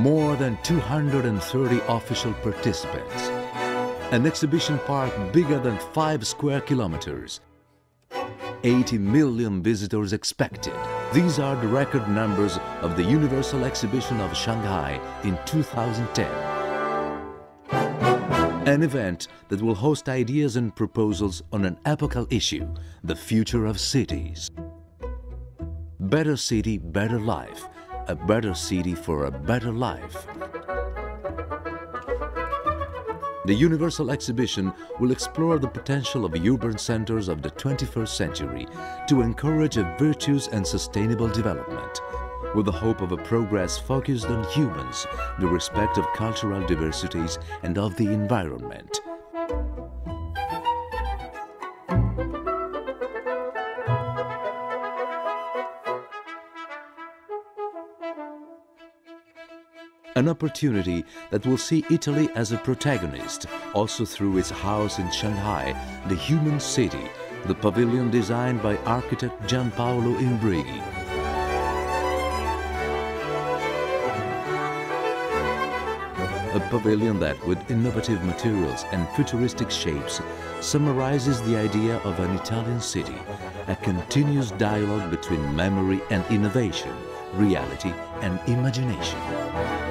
more than 230 official participants, an exhibition park bigger than 5 square kilometers, 80 million visitors expected. These are the record numbers of the Universal Exhibition of Shanghai in 2010. An event that will host ideas and proposals on an epochal issue, the future of cities. Better city, better life. A better city for a better life. The Universal Exhibition will explore the potential of urban centers of the 21st century to encourage a virtuous and sustainable development, with the hope of a progress focused on humans, the respect of cultural diversities and of the environment. An opportunity that will see Italy as a protagonist, also through its house in Shanghai, the Human City, the pavilion designed by architect Gianpaolo Imbrighi. A pavilion that, with innovative materials and futuristic shapes, summarizes the idea of an Italian city, a continuous dialogue between memory and innovation, reality and imagination.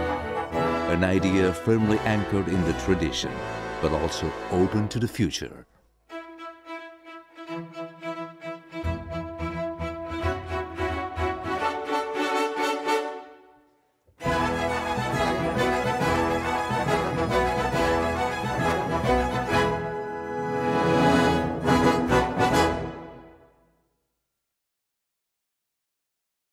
An idea firmly anchored in the tradition, but also open to the future.